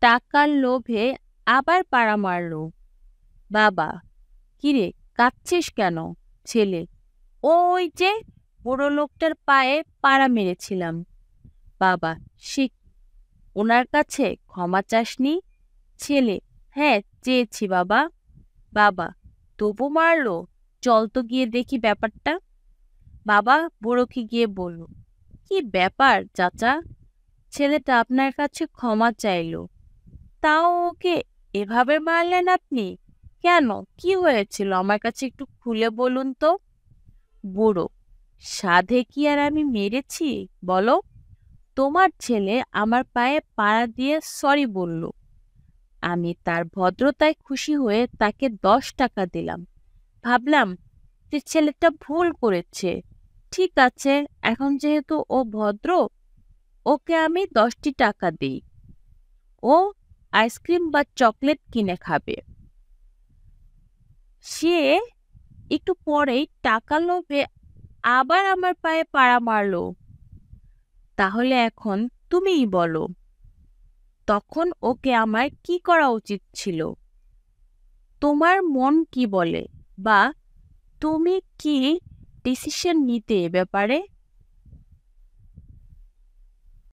টাকার লোভে আবার পাড়া মারলো। বাবা, কিরে, কাঁদছিস কেন? ছেলে, ওই যে বুড়ো লোকটার পায়ে পাড়া মেরেছিলাম। বাবা, সে কি? ওনার কাছে ক্ষমা চাসনি? ছেলে, হ্যাঁ, চেয়েছি বাবা। বাবা, তবু মারলো? চল তো গিয়ে দেখি ব্যাপারটা। বাবা বুড়োকে গিয়ে বলল, কি ব্যাপার চাচা? ছেলেটা আপনার কাছে ক্ষমা চাইলো, তাও ওকে এভাবে মারলেন আপনি? কেন, কি হয়েছিল আমার কাছে একটু খুলে বলুন তো। বুড়ো, সাধে কি আর আমি মেরেছি বলো? তোমার ছেলে আমার পায়ে পাড়া দিয়ে সরি বলল। আমি তার ভদ্রতায় খুশি হয়ে তাকে 10 টাকা দিলাম। ভাবলাম যে ছেলেটা ভুল করেছে। ঠিক আছে, এখন যেহেতু ও ভদ্র, ওকে আমি 10টি টাকা দিই। ও আইসক্রিম বা চকলেট কিনে খাবে। সে একটু পরেই টাকা লোভে আবার আমার পায়ে পাড়া মারলো। তাহলে এখন তুমিই বলো, তখন ওকে আমার কি করা উচিত ছিল? তোমার মন কি বলে, বা তুমি কি ডিসিশন নিতে এ ব্যাপারে?